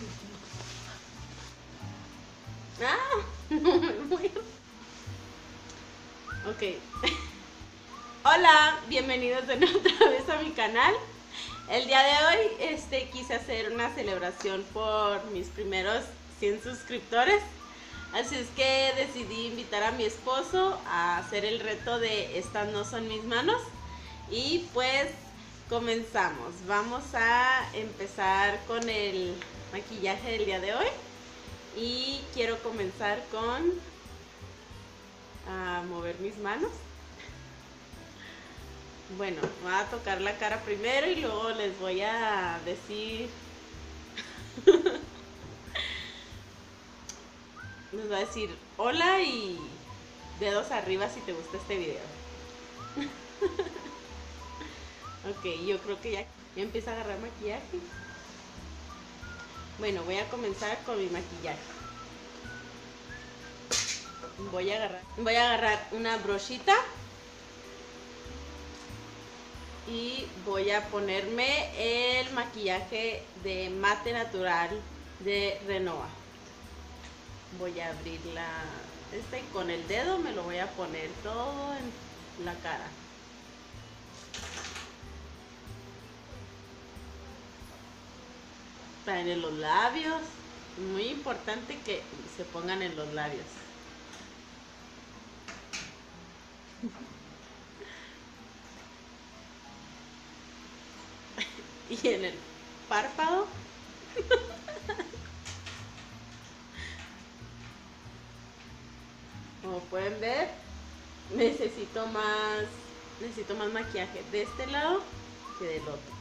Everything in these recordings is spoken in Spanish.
Ah, no me muero. Ok. Hola, bienvenidos de nuevo otra vez a mi canal. El día de hoy quise hacer una celebración por mis primeros 100 suscriptores. Así es que decidí invitar a mi esposo a hacer el reto de Estas no son mis manos. Y pues comenzamos. Vamos a empezar con el maquillaje del día de hoy. Y quiero comenzar con mover mis manos. Bueno, voy a tocar la cara primero y luego les voy a decir. Les voy a decir hola y dedos arriba si te gusta este video. Ok, yo creo que ya empieza a agarrar maquillaje. Bueno, voy a comenzar con mi maquillaje. Voy a agarrar una brochita y voy a ponerme el maquillaje de Mate Natural de Renoa. Voy a abrirla y con el dedo me lo voy a poner todo en la cara. También en los labios, muy importante que se pongan en los labios. Y en el párpado. Como pueden ver, necesito más maquillaje de este lado que del otro.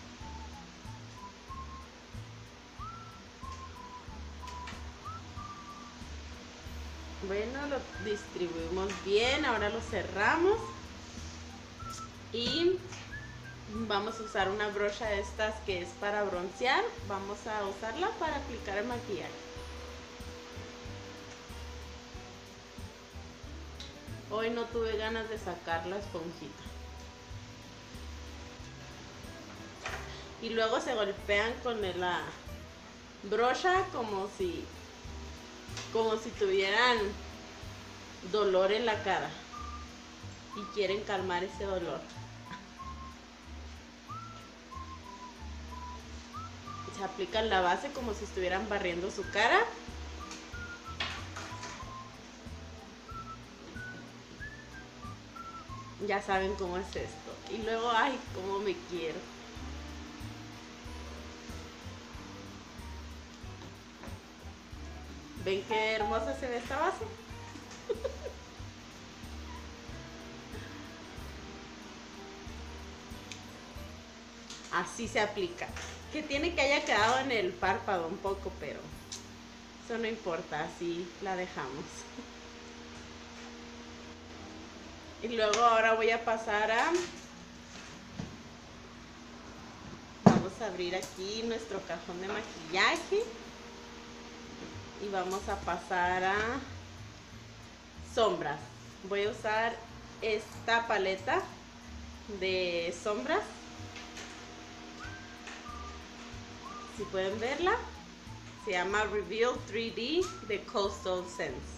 Bueno, lo distribuimos bien, ahora lo cerramos y vamos a usar una brocha de estas que es para broncear. Vamos a usarla para aplicar el maquillaje. Hoy no tuve ganas de sacar la esponjita. Y luego se golpean con la brocha como si tuvieran dolor en la cara y quieren calmar ese dolor. Se aplican la base como si estuvieran barriendo su cara. Ya saben cómo es esto. Y luego, ay, cómo me quiero. ¿Ven qué hermosa se ve esta base? Así se aplica. Que tiene que haya quedado en el párpado un poco, pero eso no importa, así la dejamos. Y luego ahora voy a pasar vamos a abrir aquí nuestro cajón de maquillaje. Y vamos a pasar a sombras. Voy a usar esta paleta de sombras. Si pueden verla, se llama Reveal 3D de Coastal Scents.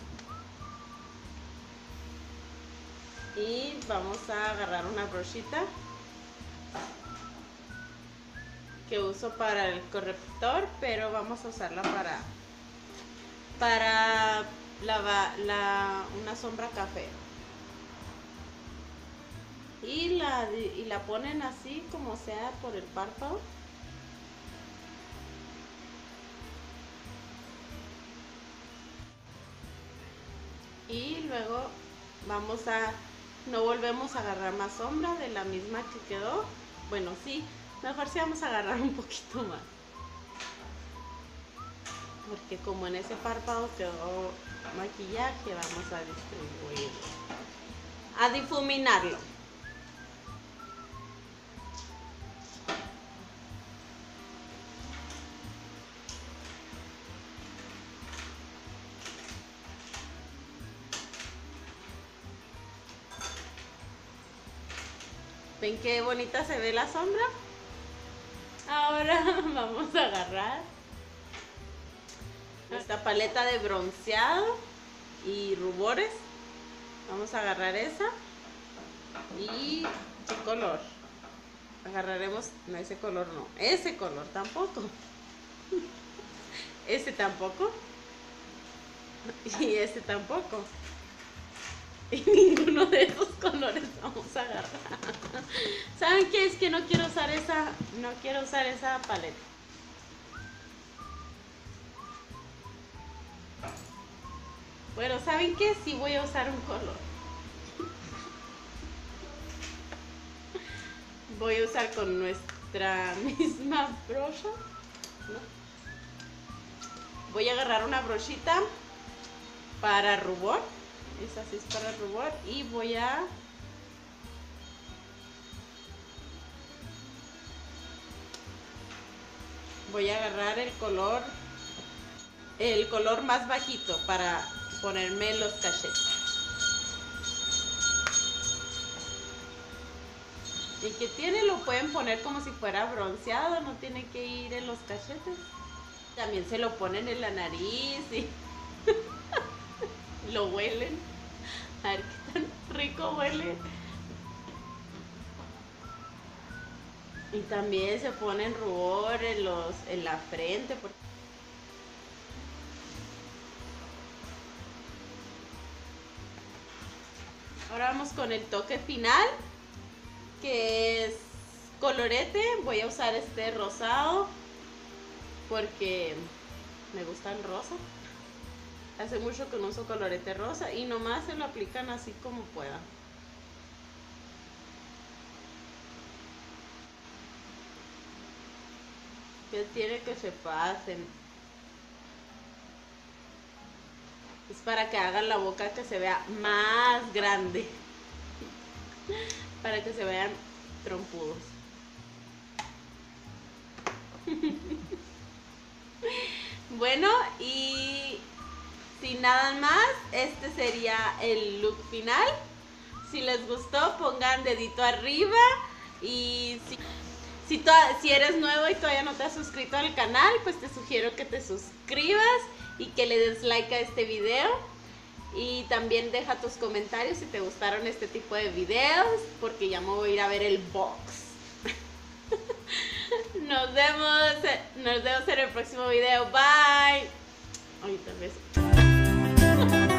Y vamos a agarrar una brochita que uso para el corrector, pero vamos a usarla para una sombra café. Y la ponen así como sea por el párpado. Y luego no volvemos a agarrar más sombra de la misma que quedó. Bueno, sí, mejor sí vamos a agarrar un poquito más. Porque como en ese párpado quedó maquillaje, vamos a distribuirlo. A difuminarlo. ¿Ven qué bonita se ve la sombra? Ahora vamos a agarrar Esta paleta de bronceado y rubores. Vamos a agarrar esa. ¿Y qué color? Agarraremos, no, ese color no, ese color tampoco. Ese tampoco. Y ese tampoco. Y ninguno de esos colores vamos a agarrar. ¿Saben qué? Es que no quiero usar esa paleta. Bueno, ¿saben qué? Sí voy a usar un color. Voy a usar con nuestra misma brocha, ¿no? Voy a agarrar una brochita para rubor. Esa sí es para rubor. Y voy a agarrar el color más bajito para ponerme los cachetes. Y que tiene, lo pueden poner como si fuera bronceado, no tiene que ir en los cachetes. También se lo ponen en la nariz y lo huelen. A ver qué tan rico huele. Y también se ponen rubor en la frente. Ahora vamos con el toque final, que es colorete. Voy a usar este rosado porque me gusta el rosa. Hace mucho que no uso colorete rosa y nomás se lo aplican así como puedan. Que tiene que se pasen. Es para que hagan la boca que se vea más grande. Para que se vean trompudos. Bueno, y sin nada más, este sería el look final. Si les gustó, pongan dedito arriba. Y si eres nuevo y todavía no te has suscrito al canal, pues te sugiero que te suscribas y que le des like a este video. Y también deja tus comentarios si te gustaron este tipo de videos, porque ya me voy a ir a ver el box. Nos vemos en el próximo video. Bye. Ahorita ves.